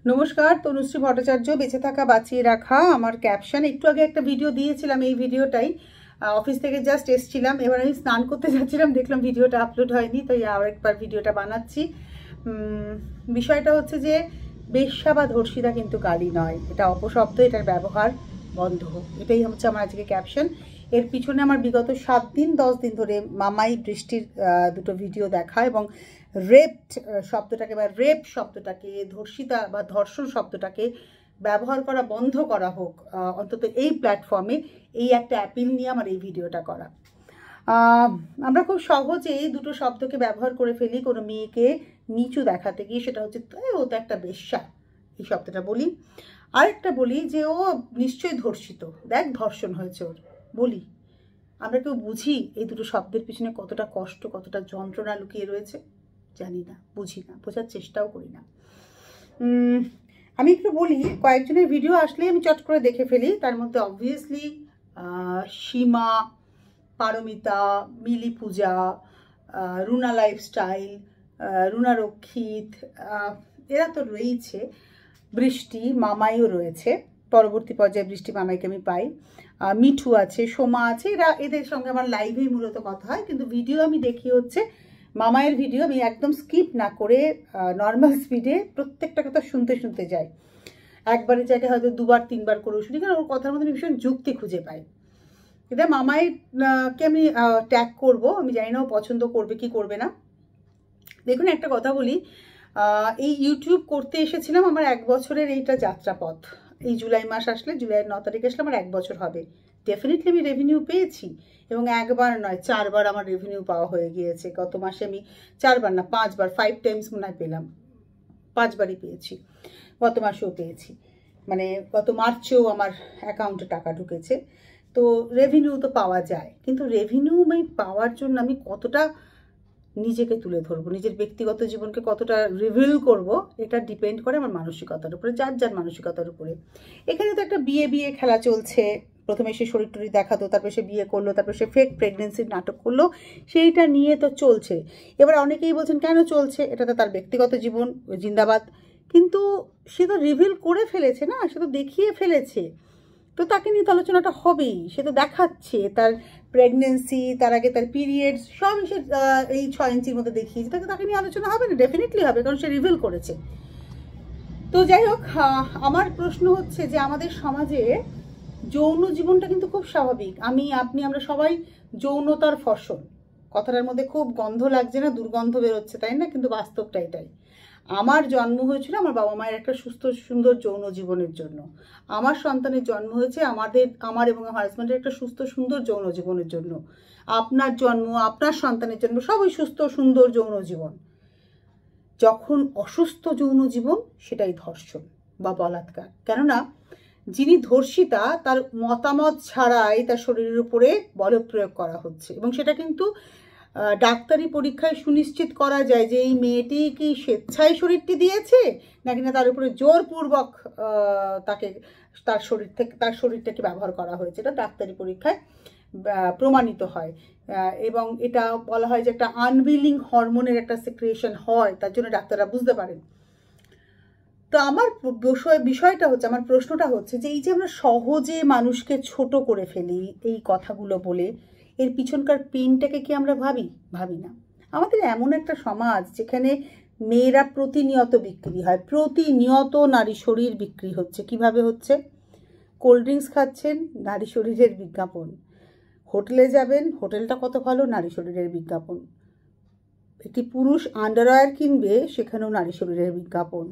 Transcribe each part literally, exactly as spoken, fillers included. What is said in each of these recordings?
নমস্কার, তনুশ্রী ভট্টাচার্য, বেঁচে থাকা বাঁচিয়ে রাখা আমার ক্যাপশন। একটু আগে একটা ভিডিও দিয়েছিলাম, এই ভিডিওটাই অফিস থেকে জাস্ট এসছিলাম, এবার আমি স্নান করতে যাচ্ছিলাম, দেখলাম ভিডিওটা আপলোড হয়নি, তাই আর একবার ভিডিওটা বানাচ্ছি। বিষয়টা হচ্ছে যে বেশ্যা বা ধর্ষিতা কিন্তু গালি নয়, এটা অপশব্দ, এটার ব্যবহার বন্ধ হোক, এটাই হচ্ছে আমার আজকে ক্যাপশন। এর পিছনে আমার বিগত সাত দিন দশ দিন ধরে মামাই বৃষ্টির দুটো ভিডিও দেখা এবং রেপড শব্দটাকে বা রেপ শব্দটাকে, ধর্ষিতা বা ধর্ষণ শব্দটাকে ব্যবহার করা বন্ধ করা হোক, অন্তত এই প্ল্যাটফর্মে, এই একটা অ্যাপিল নিয়ে আমার এই ভিডিওটা করা। আমরা খুব সহজেই দুটো শব্দকে ব্যবহার করে ফেলি কোনো মেয়েকে নিচু দেখাতে গিয়ে, সেটা হচ্ছে ও তো একটা বেশ্যা, এই শব্দটা বলি। আরেকটা বলি যে ও নিশ্চয়ই ধর্ষিত, দেখ ধর্ষণ হয়েছে ওর, বলি। আমরা কেউ বুঝি এই দুটো শব্দের পিছনে কতটা কষ্ট, কতটা যন্ত্রণা লুকিয়ে রয়েছে? জানি না, বুঝি না, বোঝার চেষ্টাও করি না। আমি একটু বলি, কয়েকজনের ভিডিও আসলে আমি চট করে দেখে ফেলি। তার মধ্যে অবভিয়াসলি সীমা, পারমিতা, মিলি পূজা, রুনা লাইফস্টাইল, রুনা রক্ষিত, এরা তো রয়েছে। বৃষ্টি মামাইও রয়েছে, পরবর্তী পর্যায়ে বৃষ্টি মামাইকে আমি পাই। মিঠু আছে, সোমা আছে, এরা, এদের সঙ্গে আমার লাইভেই মূলত কথা হয়, কিন্তু ভিডিও আমি দেখি হচ্ছে মামায়ের ভিডিও। আমি একদম স্কিপ না করে নর্মাল স্পিডে প্রত্যেকটা কথা শুনতে শুনতে যাই, একবারের জায়গায় হয়তো দুবার তিনবার করেও শুনি, কারণ ওর কথার মধ্যে ভীষণ যুক্তি খুঁজে পাই। এটা মামাইকে আমি ট্যাগ করব, আমি জানি না ও পছন্দ করবে কি করবে না। দেখুন, একটা কথা বলি, এই ইউটিউব করতে এসেছিলাম, আমার এক বছরের এইটা যাত্রাপথ। এই জুলাই মাস আসলে, জুলাইয়ের ন তারিখ আসলে আমার এক বছর হবে। ডেফিনেটলি আমি রেভিনিউ পেয়েছি, এবং একবার নয় চারবার আমার রেভিনিউ পাওয়া হয়ে গিয়েছে। গত মাসে আমি চারবার না পাঁচবার, ফাইভ টাইমস মনে হয় পেলাম, পাঁচবারই পেয়েছি। গত মাসেও পেয়েছি, মানে গত মার্চেও আমার অ্যাকাউন্টে টাকা ঢুকেছে। তো রেভিনিউ তো পাওয়া যায়, কিন্তু রেভিনিউ আমি পাওয়ার জন্য আমি কতটা নিজেকে তুলে ধরবো, নিজের ব্যক্তিগত জীবনকে কতটা রিভিল করব, এটা ডিপেন্ড করে আমার মানসিকতার উপরে, যার যার মানসিকতার উপরে। এখানে তো একটা বিয়ে বিয়ে খেলা চলছে। প্রথমে সে শরীর টরীর দেখাতো, তারপরে সে বিয়ে করলো, তারপরে সে ফেক প্রেগনেন্সির নাটক করলো, সেইটা নিয়ে তো চলছে। এবার অনেকেই বলছেন কেন চলছে, এটা তো তার ব্যক্তিগত জীবন, জিন্দাবাদ। কিন্তু সে তো রিভিল করে ফেলেছে না, সে তো দেখিয়ে ফেলেছে, তো তাকে নিয়ে তো আলোচনাটা হবেই। সে তো দেখাচ্ছে তার প্রেগনেন্সি, তার আগে তার পিরিয়ডস, সব সে এই ছয় ইঞ্চির মধ্যে দেখিয়েছে, তাকে তাকে নিয়ে আলোচনা হবে না? ডেফিনেটলি হবে, কারণ সে রিভিল করেছে। তো যাই হোক, আমার প্রশ্ন হচ্ছে যে আমাদের সমাজে যৌন জীবনটা কিন্তু খুব স্বাভাবিক। আমি, আপনি, আমরা সবাই যৌনতার ফসল। কথাটার মধ্যে খুব গন্ধ লাগছে না, দুর্গন্ধ বেরোচ্ছে, তাই না? কিন্তু বাস্তবটা এটাই। আমার জন্ম হয়েছিল আমার বাবা মায়ের একটা সুস্থ সুন্দর যৌন জীবনের জন্য। আমার সন্তানের জন্ম হয়েছে আমাদের, আমার এবং আমার হাজব্যান্ডের একটা সুস্থ সুন্দর যৌন জীবনের জন্য। আপনার জন্ম, আপনার সন্তানের জন্ম, সবই সুস্থ সুন্দর যৌন জীবন। যখন অসুস্থ যৌন জীবন, সেটাই ধর্ষণ বা বলাৎকার। কেননা যিনি ধর্ষিতা, তার মতামত ছাড়াই তার শরীরের উপরে বলপ্রয়োগ করা হচ্ছে, এবং সেটা কিন্তু ডাক্তারি পরীক্ষায় সুনিশ্চিত করা যায় যে এই মেয়েটি কি স্বেচ্ছায় শরীরটি দিয়েছে, নাকি না তার উপরে জোরপূর্বক তাকে তার শরীর থেকে তার শরীরটাকে ব্যবহার করা হয়েছে। এটা ডাক্তারি পরীক্ষায় প্রমাণিত হয়, এবং এটা বলা হয় যে একটা আনউইলিং হরমোনের একটা সিক্রিয়েশন হয়, তার জন্য ডাক্তাররা বুঝতে পারেন। তো আমার বিষয় বিষয়টা হচ্ছে, আমার প্রশ্নটা হচ্ছে যে এই যে আমরা সহজে মানুষকে ছোট করে ফেলি এই কথাগুলো বলে, এর পিছনকার পেনটাকে কি আমরা ভাবি? ভাবি না। আমাদের এমন একটা সমাজ যেখানে মেয়েরা প্রতিনিয়ত বিক্রি হয়, প্রতিনিয়ত নারী শরীর বিক্রি হচ্ছে। কিভাবে হচ্ছে? কোল্ড ড্রিঙ্কস খাচ্ছেন, নারী শরীরের বিজ্ঞাপন। হোটেলে যাবেন, হোটেলটা কত ভালো, নারী শরীরের বিজ্ঞাপন। একটি পুরুষ আন্ডারওয়্যার কিনবে, সেখানেও নারী শরীরের বিজ্ঞাপন।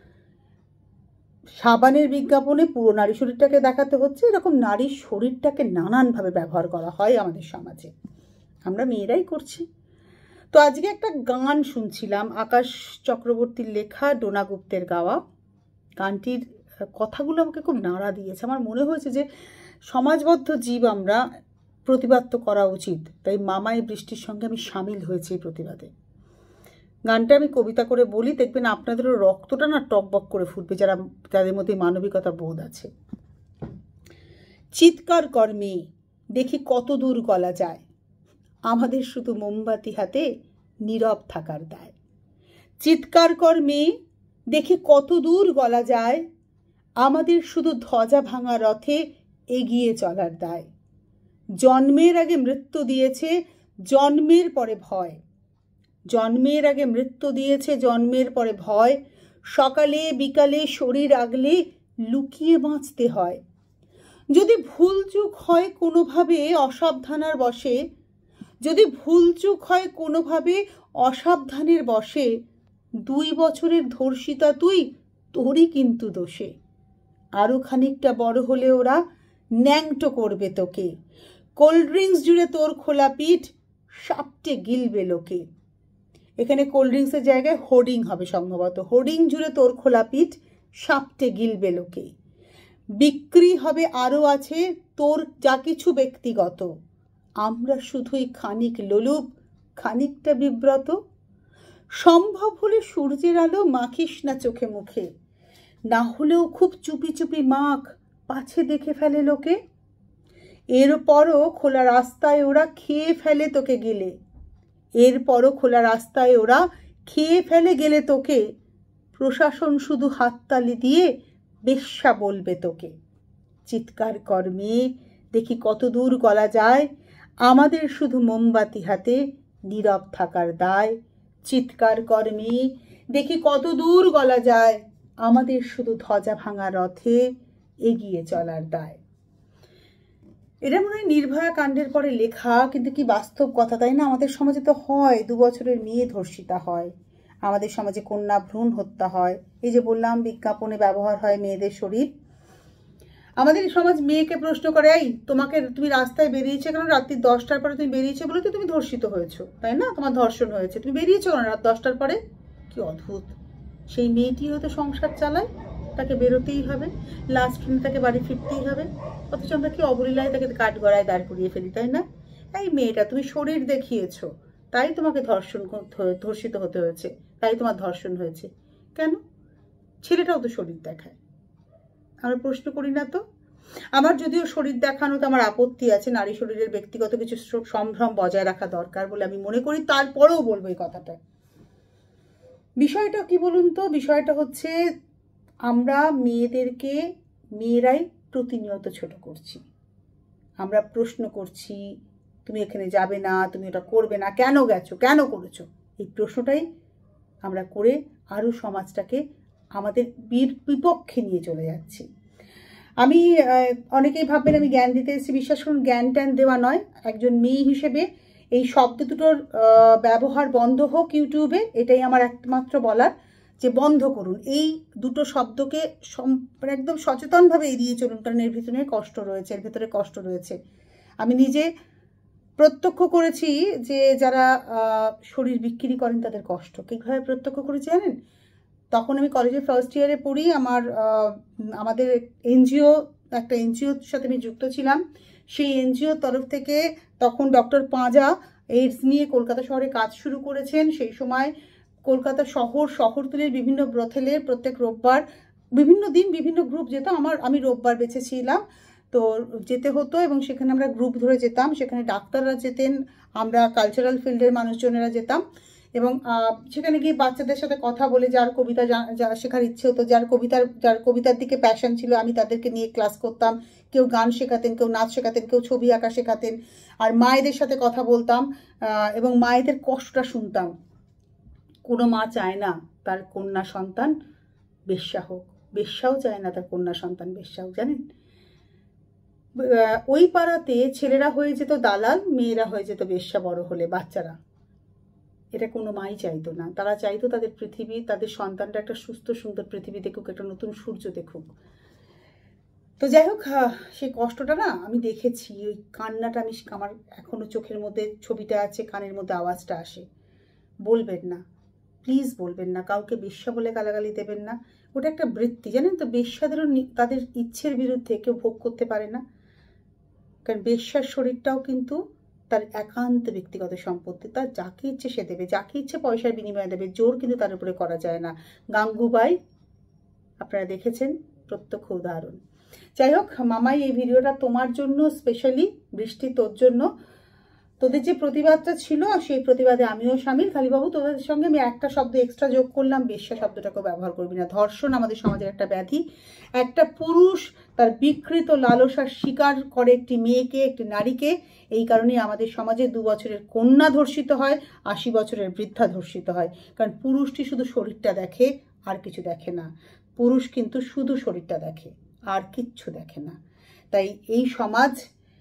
সাবানের বিজ্ঞাপনে পুরো নারী শরীরটাকে দেখাতে হচ্ছে। এরকম নারীর শরীরটাকে নানানভাবে ব্যবহার করা হয় আমাদের সমাজে, আমরা মেয়েরাই করছি। তো আজকে একটা গান শুনছিলাম, আকাশ চক্রবর্তীর লেখা, ডোনা গুপ্তের গাওয়া। গানটির কথাগুলো আমাকে খুব নাড়া দিয়েছে। আমার মনে হয়েছে যে সমাজবদ্ধ জীব আমরা, প্রতিবাদ তো করা উচিত। তাই মামাই বৃষ্টির সঙ্গে আমি সামিল হয়েছি এই প্রতিবাদে। গানটা আমি কবিতা করে বলি, দেখবেন আপনাদেরও রক্তটা না টকবক করে ফুটবে, যারা যাদের মধ্যে মানবিকতা বোধ আছে। চিৎকার কর্মে দেখি কত দূর গলা যায়, আমাদের শুধু মোমবাতি হাতে নীরব থাকার দায়। চিৎকার কর্মে দেখি কত দূর গলা যায়, আমাদের শুধু ধ্বজা ভাঙা রথে এগিয়ে চলার দায়। জন্মের আগে মৃত্যু দিয়েছে, জন্মের পরে ভয়। জন্মের আগে মৃত্যু দিয়েছে, জন্মের পরে ভয়। সকালে বিকালে শরীর আগলে লুকিয়ে বাঁচতে হয়। যদি ভুলচুক হয় কোনোভাবে অসাবধানার বশে, যদি ভুলচুক হয় কোনোভাবে অসাবধানের বশে, দুই বছরের ধর্ষিতা তুই, তোরই কিন্তু দোষে। আরও খানিকটা বড় হলে ওরা ন্যাংটো করবে তোকে। কোল্ড ড্রিঙ্কস জুড়ে তোর খোলা পিঠ সাপটে গিলবে লোকে। এখানে কোল্ড ড্রিঙ্কসের জায়গায় হোর্ডিং হবে সম্ভবত। হোর্ডিং জুড়ে তোর খোলা পিঠ সাপটে গিলবে লোকে। বিক্রি হবে আরও আছে তোর যা কিছু ব্যক্তিগত। আমরা শুধুই খানিক লোলুপ, খানিকটা বিব্রত। সম্ভব হলে সূর্যের আলো মাখিস না চোখে মুখে, না হলেও খুব চুপি চুপি মাখ, পাছে দেখে ফেলে লোকে। এরপরও খোলা রাস্তায় ওরা খেয়ে ফেলে তোকে গেলে, এরপরও খোলা রাস্তায় ওরা খেয়ে ফেলে গেলে তোকে। প্রশাসন শুধু হাততালি দিয়ে বেশ্যা বলবে তোকে। চিৎকার কর মেয়ে, দেখি কত দূর গলা যায়, আমাদের শুধু মোমবাতি হাতে নীরব থাকার দায়। চিৎকার কর মেয়ে, দেখি কত দূর গলা যায়, আমাদের শুধু ধ্বজা ভাঙা রথে এগিয়ে চলার দায়। এটা মনে হয় নির্ভয়া কাণ্ডের পরে লেখা, কিন্তু কি বাস্তব কথা, তাই না? আমাদের সমাজে তো হয়, দু বছরের মেয়ে ধর্ষিতা হয়, আমাদের সমাজে কন্যা ভ্রূণ হত্যা হয়। এই যে বললাম বিজ্ঞাপনে ব্যবহার হয় মেয়েদের শরীর। আমাদের সমাজ মেয়েকে প্রশ্ন করে, এই তোমাকে, তুমি রাস্তায় বেরিয়েছে কারণ রাত্রি দশটার পরে তুমি বেরিয়েছে বলে তো তুমি ধর্ষিত হয়েছো, তাই না? তোমার ধর্ষণ হয়েছে, তুমি বেরিয়েছো কারণ রাত দশটার পরে। কি অদ্ভুত! সেই মেয়েটি হয়তো সংসার চালায়, তাকে বেরোতেই হবে, লাস্ট ট্রেনে তাকে বাড়ি ফিরতেই হবে, অথচ আমরা কি অবলীলায় তাকে কাঠগড়ায় দাঁড় করিয়ে ফেলি, তাই না? এই মেয়েটা, তুমি শরীর দেখিয়েছো, তাই তোমাকে ধর্ষণ ধর্ষিত হতে হয়েছে, তাই তোমার ধর্ষণ হয়েছে। কেন? ছেলেটাও তো শরীর দেখায়। আমরা প্রশ্ন করি না তো? আমার যদিও শরীর দেখানোতে আমার আপত্তি আছে, নারী শরীরের ব্যক্তিগত কিছু সম্ভ্রম বজায় রাখা দরকার বলে আমি মনে করি, তারপরেও বলবো এই কথাটা। বিষয়টা কি বলুন তো? বিষয়টা হচ্ছে আমরা মেয়েদেরকে, মেয়েরাই প্রতিনিয়ত ছোট করছি। আমরা প্রশ্ন করছি, তুমি এখানে যাবে না, তুমি ওটা করবে না, কেন গেছো, কেন করেছো? এই প্রশ্নটাই আমরা করে আরও সমাজটাকে আমাদের বিপক্ষে নিয়ে চলে যাচ্ছি। আমি অনেকেই ভাববেন আমি জ্ঞান দিতে এসেছি, বিশ্বাস করুন জ্ঞান ট্যান দেওয়া নয়। একজন মেয়ে হিসেবে এই শব্দ দুটোর ব্যবহার বন্ধ হোক ইউটিউবে, এটাই আমার একমাত্র বলার, যে বন্ধ করুন এই দুটো শব্দকে, একদম সচেতনভাবে এড়িয়ে চলুন, কারণ এর ভিতরে কষ্ট রয়েছে, এর ভিতরে কষ্ট রয়েছে। আমি নিজে প্রত্যক্ষ করেছি যে যারা শরীর বিক্রি করেন তাদের কষ্ট কীভাবে প্রত্যক্ষ করেছি জানেন? তখন আমি কলেজে ফার্স্ট ইয়ারে পড়ি, আমার আমাদের এনজিও, একটা এনজিওর সাথে আমি যুক্ত ছিলাম। সেই এনজিওর তরফ থেকে তখন ডক্টর পাঁজা এইডস নিয়ে কলকাতা শহরে কাজ শুরু করেছেন। সেই সময় কলকাতা শহর শহরতলির বিভিন্ন ব্রথেলের প্রত্যেক রোববার বিভিন্ন দিন বিভিন্ন গ্রুপ যেত, আমার আমি রোববার বেছেছিলাম, তো যেতে হতো এবং সেখানে আমরা গ্রুপ ধরে যেতাম। সেখানে ডাক্তাররা যেতেন, আমরা কালচারাল ফিল্ডের মানুষজনেরা যেতাম এবং সেখানে গিয়ে বাচ্চাদের সাথে কথা বলে, যার কবিতা শেখার ইচ্ছে হতো, যার কবিতার যার কবিতার দিকে প্যাশন ছিল, আমি তাদেরকে নিয়ে ক্লাস করতাম। কেউ গান শেখাতেন, কেউ নাচ শেখাতেন, কেউ ছবি আঁকা শেখাতেন। আর মায়েদের সাথে কথা বলতাম এবং মায়েদের কষ্টটা শুনতাম। কোনো মা চায় না তার কন্যা সন্তান বেশ্যা হোক, বেশ্যাও চায় না তার কন্যা সন্তান বেশ্যা হোক, জানেন? ওই পাড়াতে ছেলেরা হয়ে যেত দালাল, মেয়েরা হয়ে যেত বেশ্যা বড় হলে, বাচ্চারা। এটা কোনো মাই চাইতো না। তারা চাইতো তাদের পৃথিবী, তাদের সন্তানটা একটা সুস্থ সুন্দর পৃথিবী দেখুক, একটা নতুন সূর্য দেখুক। তো যাই হোক, সেই কষ্টটা না আমি দেখেছি, ওই কান্নাটা আমি, আমার এখনো চোখের মধ্যে ছবিটা আছে, কানের মধ্যে আওয়াজটা আসে। বলবেন না, প্লিজ বলবেন না, কাউকে বেশ্যা বলে গালাগালি দেবেন না। ওটা একটা বৃত্তি, জানেন তো? বেশ্যাদেরও তাদের ইচ্ছের বিরুদ্ধে কেউ ভোগ করতে পারে না, কারণ বেশ্যার শরীরটাও কিন্তু তার একান্ত ব্যক্তিগত সম্পত্তি। তার যাকে ইচ্ছে সে দেবে, যাকে ইচ্ছে পয়সার বিনিময়ে দেবে, জোর কিন্তু তার উপরে করা যায় না। গাঙ্গুবাই আপনারা দেখেছেন, প্রত্যক্ষ উদাহরণ। যাই হোক মামাই, এই ভিডিওটা তোমার জন্য স্পেশালি, বৃষ্টি তোর জন্য। তোদের যে প্রতিবাদটা ছিল সেই প্রতিবাদে আমিও সামিল। খালি বাবু তোদের সঙ্গে আমি একটা শব্দ এক্সট্রা যোগ করলাম, বেশ্যা শব্দটাকে ব্যবহার করবি না। ধর্ষণ আমাদের সমাজের একটা ব্যাধি। একটা পুরুষ তার বিকৃত লালসার শিকার করে একটি মেয়েকে, একটি নারীকে। এই কারণেই আমাদের সমাজে দু বছরের কন্যা ধর্ষিত হয়, আশি বছরের বৃদ্ধা ধর্ষিত হয়। কারণ পুরুষটি শুধু শরীরটা দেখে, আর কিছু দেখে না। পুরুষ কিন্তু শুধু শরীরটা দেখে, আর কিচ্ছু দেখে না। তাই এই সমাজ,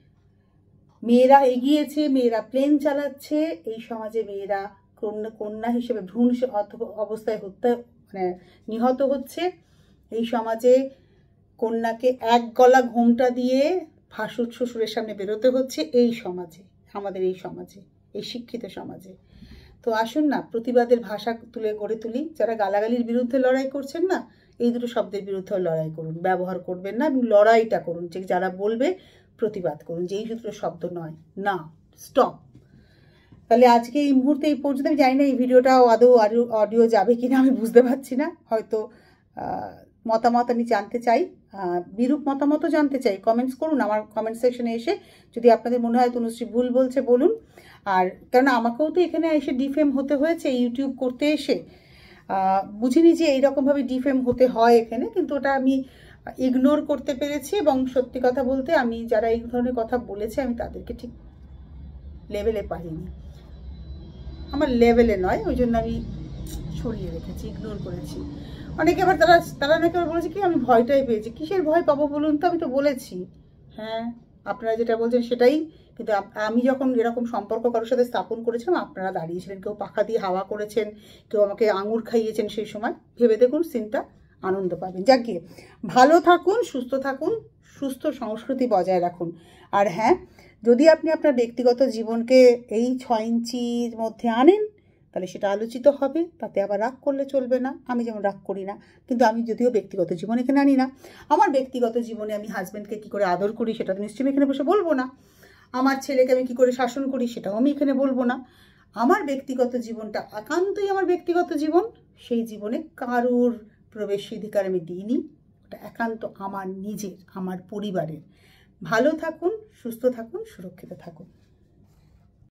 মেয়েরা এগিয়েছে, মেয়েরা প্লেন চালাচ্ছে, এই সমাজে মেয়েরা কন্যা কন্যা হিসেবে ভ্রূণ অবস্থায় হত্যা মানে নিহত হচ্ছে। এই সমাজে কন্যাকে এক গলা ঘোমটা দিয়ে ভাসুর শ্বশুরের সামনে বেরোতে হচ্ছে। এই সমাজে, আমাদের এই সমাজে, এই শিক্ষিত সমাজে। তো আসুন না, প্রতিবাদের ভাষা তুলে গড়ে তুলি। যারা গালাগালির বিরুদ্ধে লড়াই করছেন না, এই দুটো শব্দের বিরুদ্ধেও লড়াই করুন। ব্যবহার করবেন না এবং লড়াইটা করুন। যে যারা বলবে প্রতিবাদ করুন, যেই দুটো শব্দ নয়। না, স্টপ। তাহলে আজকে এই মুহূর্তে এই পর্যন্ত। আমি জানি না এই ভিডিওটাও আদৌ অডিও যাবে কিনা, আমি বুঝতে পারছি না। হয়তো মতামত আমি জানতে চাই, বিরূপ মতামতও জানতে চাই। কমেন্টস করুন আমার কমেন্ট সেকশনে এসে। যদি আপনাদের মনে হয় তনুশ্রী ভুল বলছে বলুন। আর কেননা আমাকেও তো এখানে এসে ডিফেম হতে হয়েছে ইউটিউব করতে এসে। বুঝিনি যে এইরকমভাবে ডিফেম হতে হয় এখানে, কিন্তু ওটা আমি ইগনোর করতে পেরেছি। এবং সত্যি কথা বলতে আমি যারা এই ধরনের কথা বলেছে আমি তাদেরকে ঠিক লেভেলে পাইনি, আমার লেভেলে নয়, ওই জন্য আমি সরিয়ে রেখেছি, ইগনোর করেছি। অনেকে আবার তারা তারা নাকি আবার বলেছে কি আমি ভয়টাই পেয়েছি। কিসের ভয় পাবো বলুন তো? আমি তো বলেছি, হ্যাঁ আপনারা যেটা বলছেন সেটাই। কিন্তু আমি যখন এরকম সম্পর্ক কারোর সাথে স্থাপন করেছিলাম, আপনারা দাঁড়িয়েছিলেন, কেউ পাখা দিয়ে হাওয়া করেছেন, কেউ আমাকে আঙুর খাইয়েছেন। সেই সময় ভেবে দেখুন, সিনটা আনন্দ পাবেন। যাক গিয়ে, ভালো থাকুন, সুস্থ থাকুন, সুস্থ সংস্কৃতি বজায় রাখুন। আর হ্যাঁ, যদি আপনি আপনার ব্যক্তিগত জীবনকে এই ছয় ইঞ্চির মধ্যে আনেন, তাহলে সেটা আলোচিত হবে। তাতে আবার রাগ করলে চলবে না। আমি যেমন রাগ করি না, কিন্তু আমি যদিও ব্যক্তিগত জীবন এখানে আনি না। আমার ব্যক্তিগত জীবনে আমি হাজব্যান্ডকে কী করে আদর করি সেটা তো নিশ্চয়ই এখানে বসে বলবো না। আমার ছেলেকে আমি কী করে শাসন করি সেটাও আমি এখানে বলবো না। আমার ব্যক্তিগত জীবনটা একান্তই আমার ব্যক্তিগত জীবন। সেই জীবনে কারুর প্রবেশাধিকার আমি দিইনি। ওটা একান্ত আমার নিজের, আমার পরিবারের। ভালো থাকুন, সুস্থ থাকুন, সুরক্ষিত থাকুন।